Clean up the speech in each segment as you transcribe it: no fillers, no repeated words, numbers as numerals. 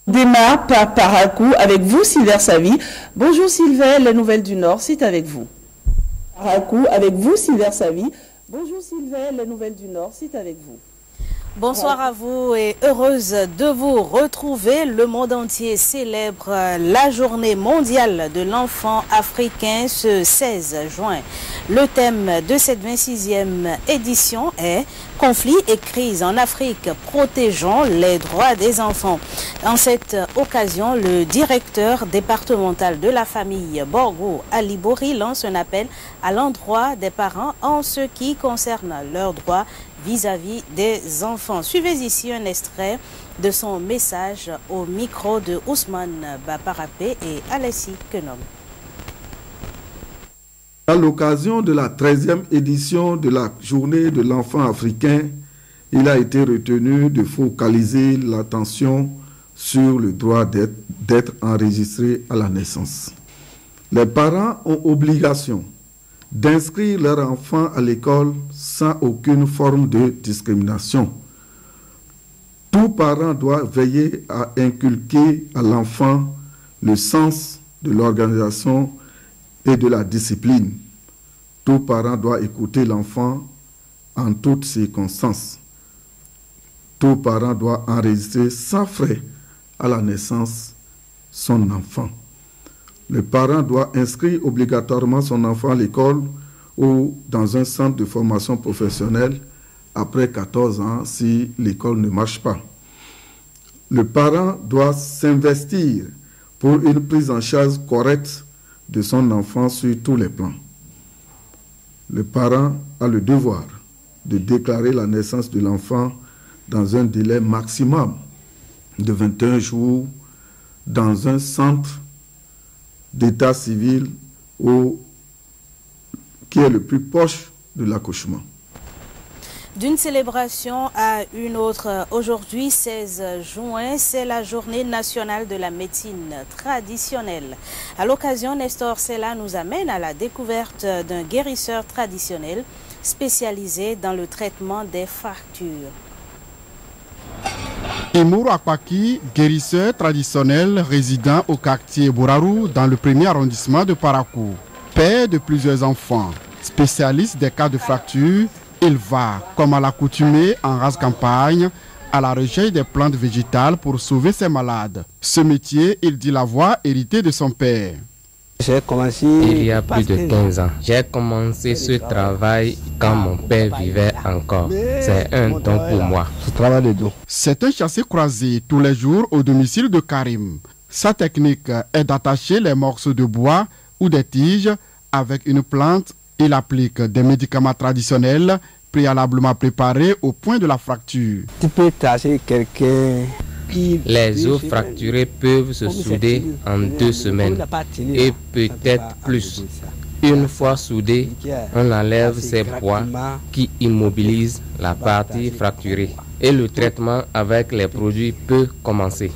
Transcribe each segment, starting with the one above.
Démarre par Parakou avec vous, Sylvain Savy. Bonjour Sylvain, les nouvelles du Nord, c'est avec vous. Parakou avec vous, Sylvain Savy. Bonjour Sylvain, les nouvelles du Nord, c'est avec vous. Bonsoir à vous et heureuse de vous retrouver. Le monde entier célèbre la journée mondiale de l'enfant africain ce 16 juin. Le thème de cette 26e édition est « Conflits et crises en Afrique, protégeons les droits des enfants ». En cette occasion, le directeur départemental de la famille Borgo Alibori lance un appel à l'endroit des parents en ce qui concerne leurs droits vis-à-vis des enfants. Suivez ici un extrait de son message au micro de Ousmane Baparapé et Alessi Kenom. À l'occasion de la 13e édition de la Journée de l'enfant africain, il a été retenu de focaliser l'attention sur le droit d'être enregistré à la naissance. Les parents ont obligation d'inscrire leur enfant à l'école sans aucune forme de discrimination. Tout parent doit veiller à inculquer à l'enfant le sens de l'organisation et de la discipline. Tout parent doit écouter l'enfant en toutes circonstances. Tout parent doit enregistrer sans frais à la naissance son enfant. Le parent doit inscrire obligatoirement son enfant à l'école ou dans un centre de formation professionnelle après 14 ans si l'école ne marche pas. Le parent doit s'investir pour une prise en charge correcte de son enfant sur tous les plans. Le parent a le devoir de déclarer la naissance de l'enfant dans un délai maximum de 21 jours dans un centre d'état civil qui est le plus proche de l'accouchement. D'une célébration à une autre, aujourd'hui 16 juin, c'est la journée nationale de la médecine traditionnelle. À l'occasion, Nestor Sella nous amène à la découverte d'un guérisseur traditionnel spécialisé dans le traitement des fractures. Imour Akwaki, guérisseur traditionnel résident au quartier Bourarou dans le 1er arrondissement de Parakou. Père de plusieurs enfants, spécialiste des cas de fracture, il va, comme à l'accoutumée en race campagne, à la recherche des plantes végétales pour sauver ses malades. Ce métier, il dit l'avoir hérité de son père. J'ai commencé il y a plus de 15 ans. J'ai commencé ce travail quand mon père vivait encore. C'est un don pour moi. Ce travail de dos. C'est un chassé croisé tous les jours au domicile de Karim. Sa technique est d'attacher les morceaux de bois ou des tiges avec une plante. Il applique des médicaments traditionnels préalablement préparés au point de la fracture. Tu peux tasser quelqu'un. Les os fracturés peuvent se souder en 2 semaines et peut-être plus. Une fois soudés, on enlève ces poids qui immobilisent la partie fracturée et le traitement avec les produits peut commencer.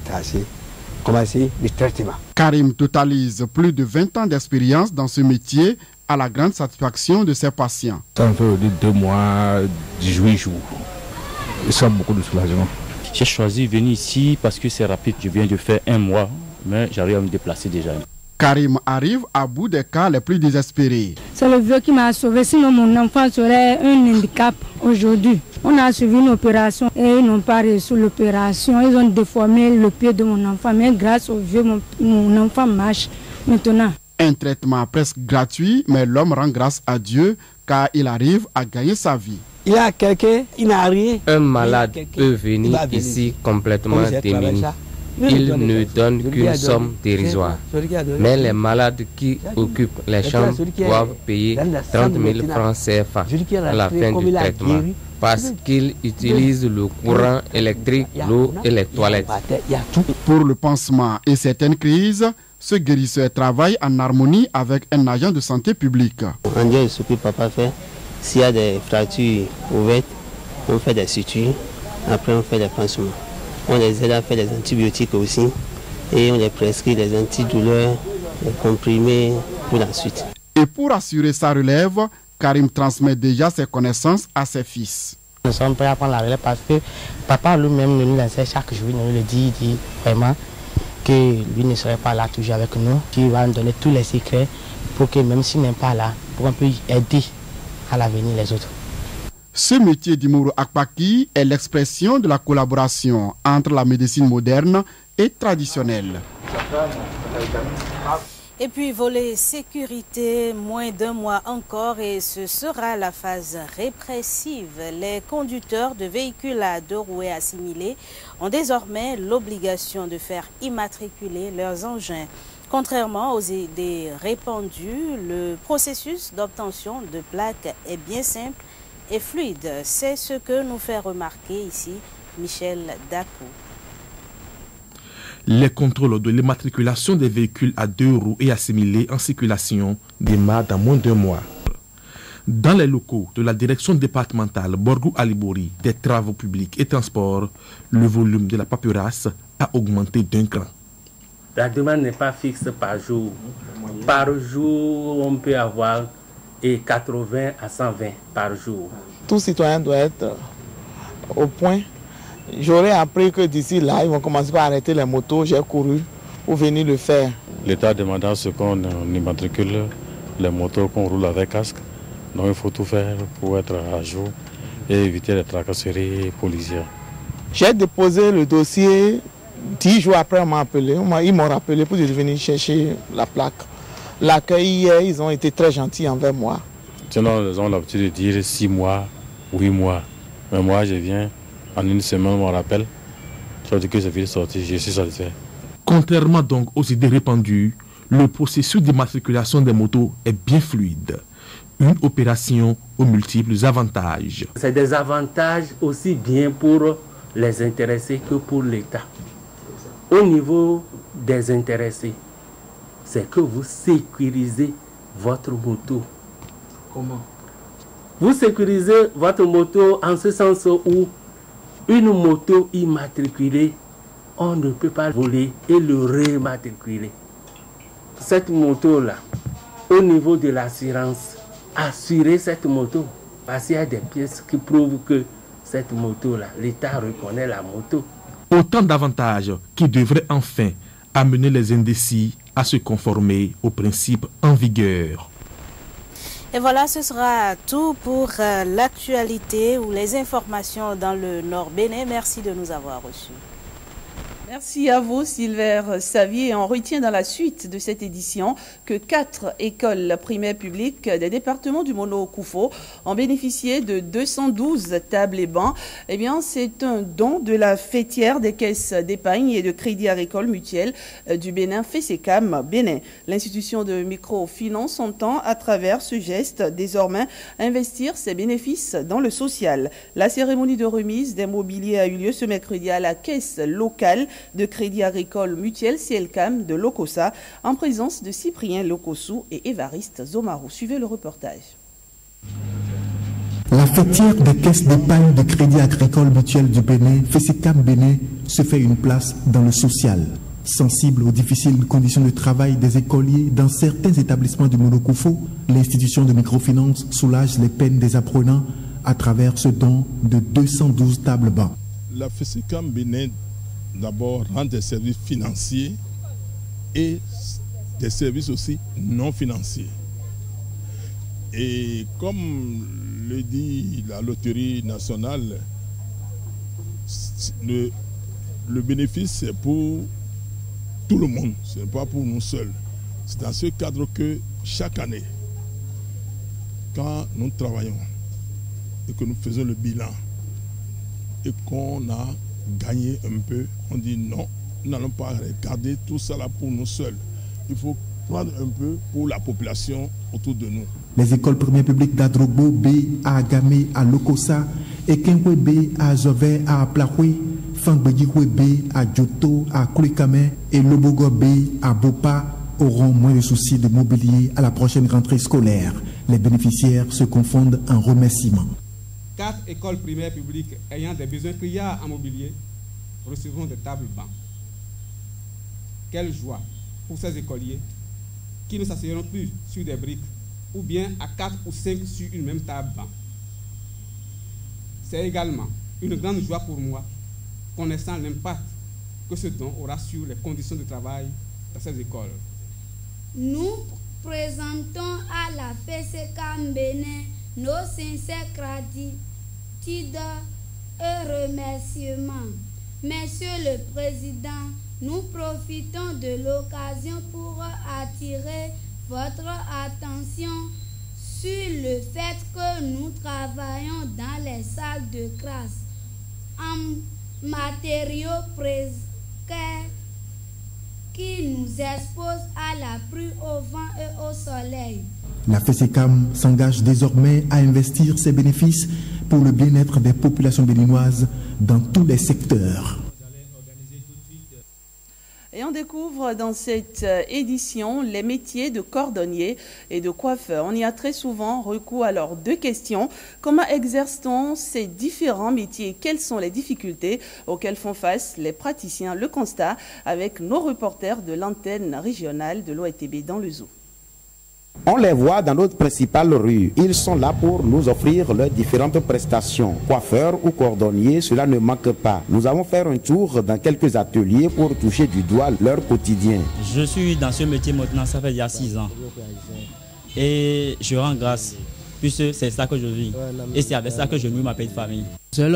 Karim totalise plus de 20 ans d'expérience dans ce métier à la grande satisfaction de ses patients. Ça me fait 2 mois, 18 jours. Et ça a beaucoup de soulagement. J'ai choisi de venir ici parce que c'est rapide. Je viens de faire 1 mois, mais j'arrive à me déplacer déjà. Karim arrive à bout des cas les plus désespérés. C'est le vieux qui m'a sauvé, sinon mon enfant serait un handicap aujourd'hui. On a suivi une opération et ils n'ont pas réussi l'opération. Ils ont déformé le pied de mon enfant, mais grâce au vieux, mon enfant marche maintenant. Un traitement presque gratuit, mais l'homme rend grâce à Dieu car il arrive à gagner sa vie. Il y a quelqu'un, il n'a rien. Un malade peut venir ici complètement démuni. Il ne donne qu'une somme dérisoire. Mais les malades qui occupent les chambres doivent payer 30 000 francs CFA à la fin du traitement parce qu'ils utilisent le courant électrique, l'eau et les toilettes. Pour le pansement et certaines crises, ce guérisseur travaille en harmonie avec un agent de santé publique. On dit ce que papa fait. S'il y a des fractures ouvertes, on fait des sutures, après on fait des pansements. On les aide à faire des antibiotiques aussi et on les prescrit des antidouleurs, des comprimés pour la suite. Et pour assurer sa relève, Karim transmet déjà ses connaissances à ses fils. Nous sommes prêts à prendre la relève parce que papa lui-même nous laissait chaque jour, nous le dit vraiment, que lui ne serait pas là toujours avec nous, qui va nous donner tous les secrets pour que même s'il n'est pas là, pour qu'on puisse aider à l'avenir les autres. Ce métier d'Imoro Akpaki est l'expression de la collaboration entre la médecine moderne et traditionnelle. Et puis volet sécurité, moins d'un mois encore et ce sera la phase répressive. Les conducteurs de véhicules à 2 roues assimilés ont désormais l'obligation de faire immatriculer leurs engins. Contrairement aux idées répandues, le processus d'obtention de plaques est bien simple et fluide. C'est ce que nous fait remarquer ici Michel Dakou. Les contrôles de l'immatriculation des véhicules à 2 roues et assimilés en circulation démarrent dans moins d'un mois. Dans les locaux de la direction départementale Borgou-Alibori des travaux publics et transports, le volume de la paperasse a augmenté d'un cran. La demande n'est pas fixe par jour. Par jour, on peut avoir 80 à 120 par jour. Tout citoyen doit être au point. J'aurais appris que d'ici là, ils vont commencer par arrêter les motos. J'ai couru pour venir le faire. L'État demandant ce qu'on immatricule les motos, qu'on roule avec casque. Donc il faut tout faire pour être à jour et éviter les tracasseries policières. J'ai déposé le dossier 10 jours après, on m'a appelé. Ils m'ont rappelé pour venir chercher la plaque. L'accueil hier, ils ont été très gentils envers moi. Sinon, ils ont l'habitude de dire 6 mois, 8 mois. Mais moi, je viens, en une semaine, on me rappelle. Je dis que je vais sortir, je suis satisfait. Contrairement donc aux idées répandues, le processus d'immatriculation des motos est bien fluide. Une opération aux multiples avantages. C'est des avantages aussi bien pour les intéressés que pour l'État. Au niveau des intéressés, c'est que vous sécurisez votre moto. Comment? Vous sécurisez votre moto en ce sens où une moto immatriculée, on ne peut pas voler et le rématriculer. Cette moto-là, au niveau de l'assurance, assurer cette moto, parce qu'il y a des pièces qui prouvent que cette moto-là, l'État reconnaît la moto. Autant d'avantages qui devraient enfin amener les indécis à se conformer aux principes en vigueur. Et voilà, ce sera tout pour l'actualité ou les informations dans le Nord Bénin. Merci de nous avoir reçus. Merci à vous, Sylvain Savier. Et on retient dans la suite de cette édition que 4 écoles primaires publiques des départements du Mono-Koufo ont bénéficié de 212 tables et bancs. Eh bien, c'est un don de la fêtière des caisses d'épargne et de crédit agricole mutuel du Bénin, FESECAM Bénin. L'institution de microfinance entend, à travers ce geste, désormais investir ses bénéfices dans le social. La cérémonie de remise des mobiliers a eu lieu ce mercredi à la caisse locale de crédit agricole mutuel CLCAM de Lokossa en présence de Cyprien Lokossou et Évariste Zomarou. Suivez le reportage. La fêtière des caisses d'épargne de crédit agricole mutuel du Bénin, FESECAM Bénin, se fait une place dans le social. Sensible aux difficiles conditions de travail des écoliers dans certains établissements du Mono-Koufo, l'institution de microfinance soulage les peines des apprenants à travers ce don de 212 tables bancs. La FESECAM Bénin d'abord rend des services financiers et des services aussi non financiers. Et comme le dit la Loterie nationale, le bénéfice c'est pour tout le monde, ce n'est pas pour nous seuls. C'est dans ce cadre que chaque année, quand nous travaillons et que nous faisons le bilan et qu'on a gagner un peu, on dit non, nous n'allons pas regarder tout ça là pour nous seuls. Il faut prendre un peu pour la population autour de nous. Les écoles primaires publiques d'Adrobo B à Agamé à Lokossa et Kenkwe B à Zové à Plahoué, Fangbedjikwe B à Djoto à Koulikame et Lobogo B à Bopa auront moins de soucis de mobilier à la prochaine rentrée scolaire. Les bénéficiaires se confondent en remerciements. 4 écoles primaires publiques ayant des besoins criards en mobilier recevront des tables bancs. Quelle joie pour ces écoliers qui ne s'asseoiront plus sur des briques ou bien à 4 ou 5 sur une même table banc. C'est également une grande joie pour moi, connaissant l'impact que ce don aura sur les conditions de travail dans ces écoles. Nous présentons à la FESECAM Bénin nos sincères gratitudes et remerciements. Monsieur le Président, nous profitons de l'occasion pour attirer votre attention sur le fait que nous travaillons dans les salles de classe en matériaux précaires qui nous exposent à la pluie, au vent et au soleil. La FESECAM s'engage désormais à investir ses bénéfices pour le bien-être des populations béninoises dans tous les secteurs. Et on découvre dans cette édition les métiers de cordonnier et de coiffeur. On y a très souvent recours à leurs deux questions. Comment exerce-t-on ces différents métiers? Quelles sont les difficultés auxquelles font face les praticiens? Le constat avec nos reporters de l'antenne régionale de l'OETB dans le Zoo. On les voit dans notre principale rue. Ils sont là pour nous offrir leurs différentes prestations. Coiffeurs ou cordonniers, cela ne manque pas. Nous allons faire un tour dans quelques ateliers pour toucher du doigt leur quotidien. Je suis dans ce métier maintenant, ça fait il y a 6 ans. Et je rends grâce, puisque c'est ça que je vis. Et c'est avec ça que je nourris ma petite famille.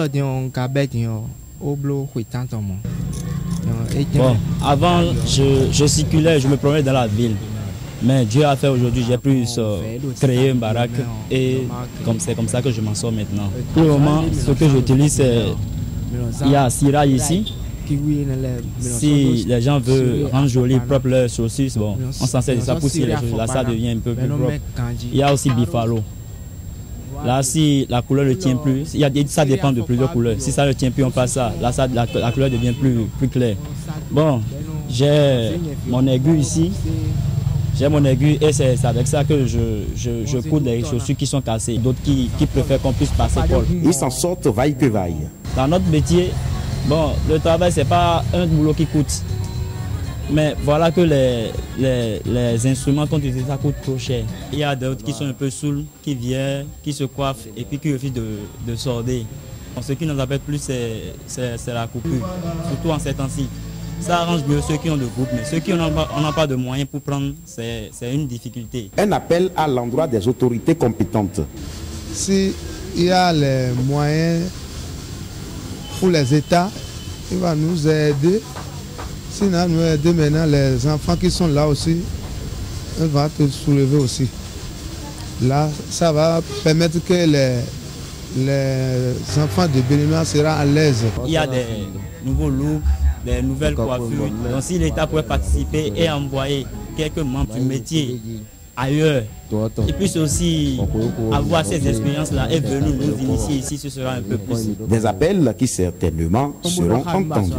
Bon, avant, je circulais, je me promenais dans la ville. Mais Dieu a fait aujourd'hui, j'ai pu créer une baraque et c'est comme ça que je m'en sors maintenant. Pour le moment, ce que j'utilise, c'est il y a Sirail ici. Si les gens veulent rendre joli, propre leurs chaussures, bon, on s'en sert de ça pour cirer les chaussures. Là, ça devient un peu plus propre. Il y a aussi Bifalo. Là, si la couleur ne tient plus, ça dépend de plusieurs couleurs. Si ça ne tient plus, on passe ça. Là, la couleur devient plus claire. Bon, j'ai mon aiguille ici. J'ai mon aiguille et c'est avec ça que je couds des chaussures qui sont cassées. D'autres qui préfèrent qu'on puisse passer Paul. Ils s'en sortent vaille que vaille. Dans notre métier, bon, le travail, c'est pas un boulot qui coûte. Mais voilà que les instruments qu'on utilise, ça coûte trop cher. Il y a d'autres qui sont un peu saouls, qui viennent, qui se coiffent et puis qui refusent de sorder. Ce qui nous appelle plus, c'est la coupure, surtout en ces temps-ci. Ça arrange mieux ceux qui ont le groupe, mais ceux qui n'ont pas de moyens pour prendre, c'est une difficulté. Un appel à l'endroit des autorités compétentes. S'il y a les moyens pour les États, il va nous aider. Sinon, nous aider maintenant les enfants qui sont là aussi, ils vont te soulever aussi. Là, ça va permettre que les enfants de Béninois seront à l'aise. Il y a des nouveaux looks, des nouvelles coiffures. Donc si l'État pourrait participer et envoyer quelques membres du métier ailleurs, et puis aussi avoir ces expériences-là et venir nous initier ici, ce sera un peu plus. Des appels qui certainement seront entendus.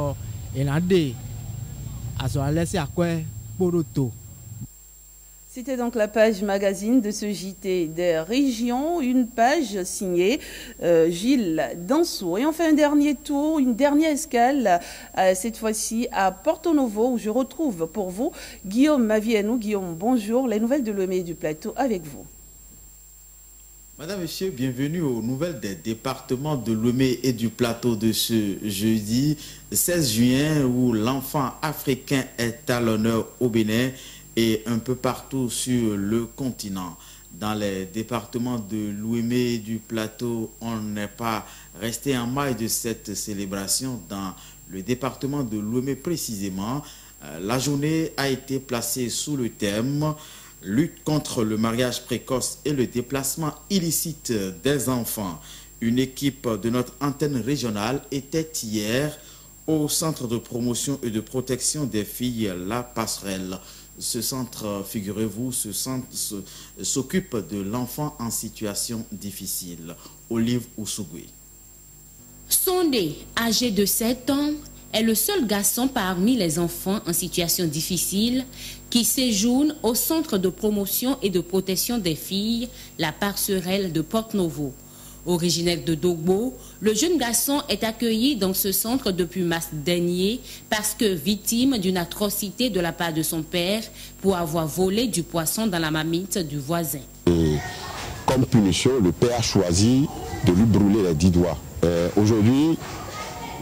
C'était donc la page magazine de ce JT des régions, une page signée Gilles Dansou. Et on fait un dernier tour, une dernière escale, cette fois-ci à Porto Novo, où je retrouve pour vous Guillaume Mavienou. Guillaume, bonjour, les nouvelles de Lomé et du Plateau avec vous. Madame, Monsieur, bienvenue aux nouvelles des départements de Lomé et du Plateau de ce jeudi 16 juin, où l'enfant africain est à l'honneur au Bénin et un peu partout sur le continent. Dans les départements de Lomé et du Plateau, on n'est pas resté en maille de cette célébration. Dans le département de Lomé précisément, la journée a été placée sous le thème « Lutte contre le mariage précoce et le déplacement illicite des enfants ». Une équipe de notre antenne régionale était hier au centre de promotion et de protection des filles La Passerelle. Ce centre, figurez-vous, s'occupe de l'enfant en situation difficile. Olive Ousougui. Sondé, âgé de 7 ans, est le seul garçon parmi les enfants en situation difficile qui séjourne au centre de promotion et de protection des filles, La Passerelle de Porto-Novo. Originaire de Dogbo, le jeune garçon est accueilli dans ce centre depuis mars dernier parce que victime d'une atrocité de la part de son père pour avoir volé du poisson dans la marmite du voisin. Et comme punition, le père a choisi de lui brûler les 10 doigts. Aujourd'hui,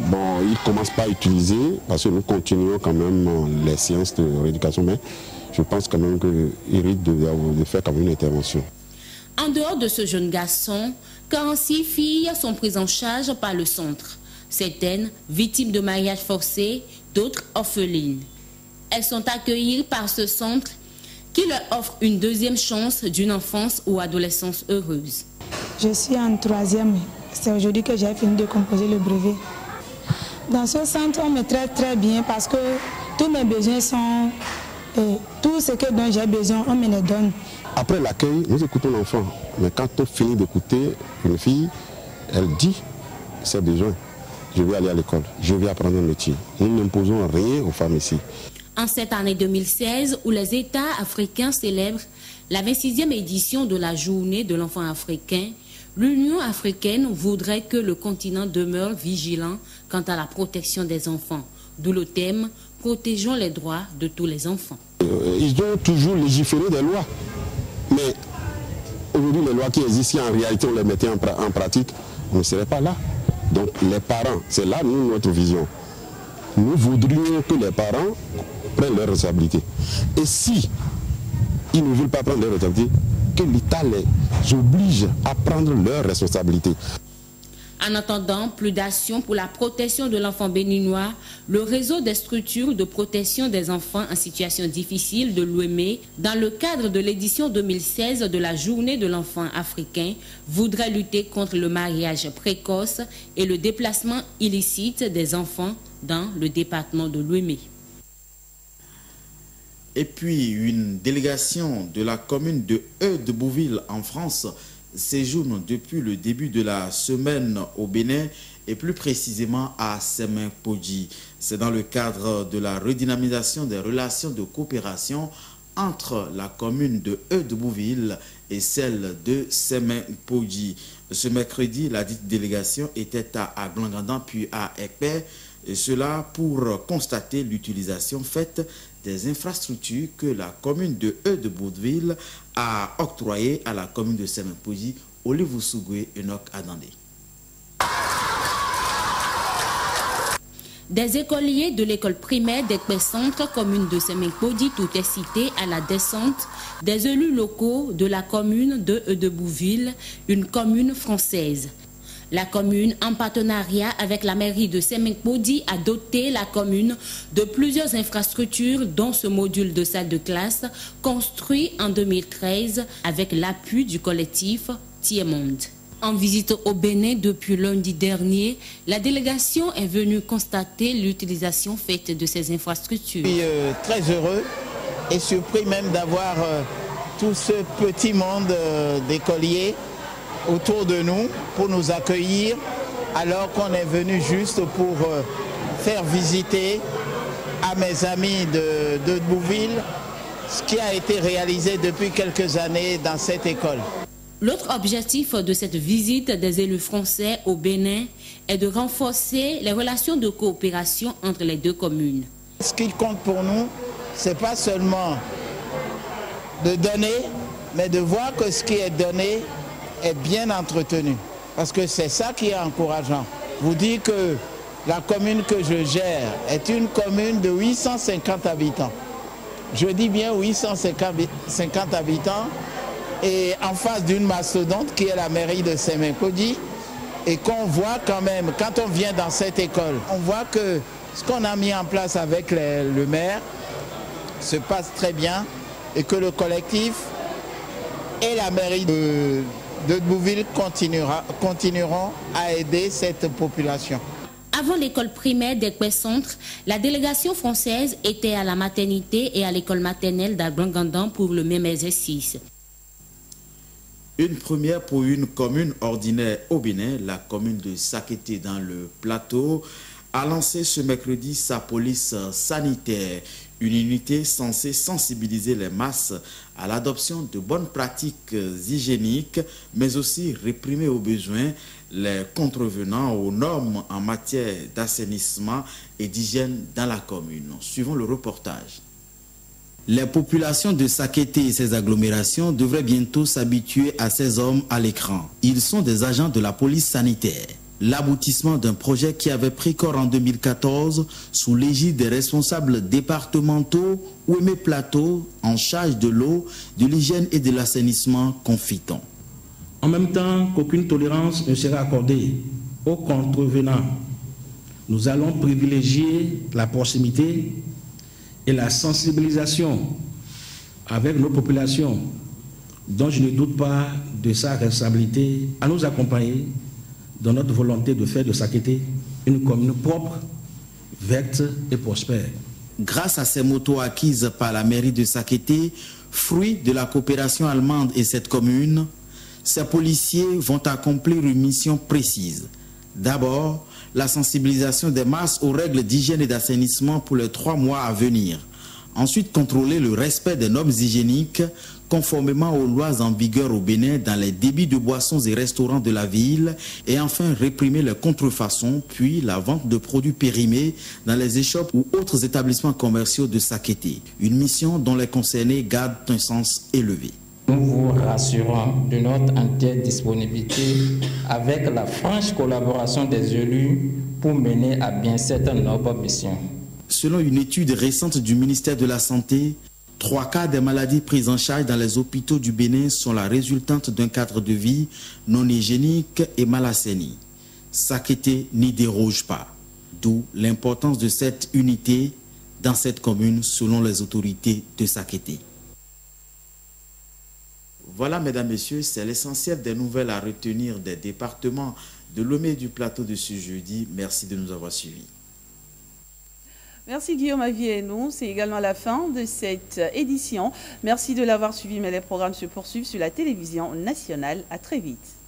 Bon, ils ne commencent pas à utiliser parce que nous continuons quand même les séances de rééducation, mais je pense quand même qu'il risque de faire quand même une intervention. En dehors de ce jeune garçon, 46 filles sont prises en charge par le centre. Certaines victimes de mariage forcé, d'autres orphelines. Elles sont accueillies par ce centre qui leur offre une deuxième chance d'une enfance ou adolescence heureuse. Je suis en 3e. C'est aujourd'hui que j'ai fini de composer le brevet. Dans ce centre, on me traite très bien parce que tous mes besoins sont... tout ce dont j'ai besoin, on me les donne. Après l'accueil, nous écoutons l'enfant. Mais quand on finit d'écouter une fille, elle dit ses besoins. Je vais aller à l'école, je vais apprendre un métier. Nous n'imposons rien aux femmes ici. En cette année 2016, où les États africains célèbrent la 26e édition de la Journée de l'enfant africain, l'Union africaine voudrait que le continent demeure vigilant quant à la protection des enfants. D'où le thème « Protégeons les droits de tous les enfants ». Ils ont toujours légiféré des lois. Mais aujourd'hui, les lois qui existent, si en réalité on les mettait en pratique, on ne serait pas là. Donc les parents, c'est là notre vision. Nous voudrions que les parents prennent leurs responsabilités. Et si ils ne veulent pas prendre leurs responsabilités, que l'État les oblige à prendre leurs responsabilités. En attendant plus d'actions pour la protection de l'enfant béninois, le réseau des structures de protection des enfants en situation difficile de l'OME, dans le cadre de l'édition 2016 de la Journée de l'enfant africain, voudrait lutter contre le mariage précoce et le déplacement illicite des enfants dans le département de l'OME. Et puis, une délégation de la commune de Bouville en France séjourne depuis le début de la semaine au Bénin et plus précisément à Semen-Podji. C'est dans le cadre de la redynamisation des relations de coopération entre la commune de Bouville et celle de Semen-Podji. Ce mercredi, la dite délégation était à Glangandan puis à Ekpe, et cela pour constater l'utilisation faite des infrastructures que la commune de Bouville a octroyées à la commune de Semen-Podji, Olivier Sougoué et Enoch Adandé. Des écoliers de l'école primaire d'Ekpe Centre, commune de Semen-Podji, tout est cité à la descente des élus locaux de la commune de Bouville, une commune française. La commune, en partenariat avec la mairie de Semen-Podji, a doté la commune de plusieurs infrastructures, dont ce module de salle de classe, construit en 2013 avec l'appui du collectif Tiers-Monde. En visite au Bénin depuis lundi dernier, la délégation est venue constater l'utilisation faite de ces infrastructures. Je suis très heureux et surpris même d'avoir tout ce petit monde d'écoliers autour de nous pour nous accueillir alors qu'on est venu juste pour faire visiter à mes amis de Bouville ce qui a été réalisé depuis quelques années dans cette école. L'autre objectif de cette visite des élus français au Bénin est de renforcer les relations de coopération entre les deux communes. Ce qui compte pour nous, ce n'est pas seulement de donner, mais de voir que ce qui est donné est bien entretenu. Parce que c'est ça qui est encourageant. Vous dites que la commune que je gère est une commune de 850 habitants. Je dis bien 850 habitants et en face d'une mastodonte qui est la mairie de Semen-Podji et qu'on voit quand même, quand on vient dans cette école, on voit que ce qu'on a mis en place avec le maire se passe très bien et que le collectif et la mairie de Bouville continueront à aider cette population. Avant l'école primaire d'Ekpe Centre, la délégation française était à la maternité et à l'école maternelle d'Aglangandan pour le même exercice. Une première pour une commune ordinaire au Bénin, la commune de Sakété dans le plateau, a lancé ce mercredi sa police sanitaire, une unité censée sensibiliser les masses à l'adoption de bonnes pratiques hygiéniques, mais aussi réprimer au besoin les contrevenants aux normes en matière d'assainissement et d'hygiène dans la commune. Suivons le reportage. Les populations de Sakété et ses agglomérations devraient bientôt s'habituer à ces hommes à l'écran. Ils sont des agents de la police sanitaire. L'aboutissement d'un projet qui avait pris corps en 2014 sous l'égide des responsables départementaux Ouémé Plateau en charge de l'eau, de l'hygiène et de l'assainissement confie-t-on. En même temps qu'aucune tolérance ne sera accordée aux contrevenants, nous allons privilégier la proximité et la sensibilisation avec nos populations, dont je ne doute pas de sa responsabilité à nous accompagner dans notre volonté de faire de Sakété une commune propre, verte et prospère. Grâce à ces motos acquises par la mairie de Sakété, fruit de la coopération allemande et cette commune, ces policiers vont accomplir une mission précise. D'abord, la sensibilisation des masses aux règles d'hygiène et d'assainissement pour les 3 mois à venir. Ensuite, contrôler le respect des normes hygiéniques conformément aux lois en vigueur au Bénin dans les débits de boissons et restaurants de la ville. Et enfin, réprimer les contrefaçons, puis la vente de produits périmés dans les échoppes ou autres établissements commerciaux de Sakété. Une mission dont les concernés gardent un sens élevé. Nous vous rassurons de notre entière disponibilité avec la franche collaboration des élus pour mener à bien cette noble mission. Selon une étude récente du ministère de la Santé, 3 cas des maladies prises en charge dans les hôpitaux du Bénin sont la résultante d'un cadre de vie non hygiénique et mal assaini. Sakété n'y déroge pas, d'où l'importance de cette unité dans cette commune selon les autorités de Sakété. Voilà, mesdames, messieurs, c'est l'essentiel des nouvelles à retenir des départements de Lomé et du Plateau de ce jeudi. Merci de nous avoir suivis. Merci Guillaume Avienou, c'est également la fin de cette édition. Merci de l'avoir suivi, mais les programmes se poursuivent sur la télévision nationale. À très vite.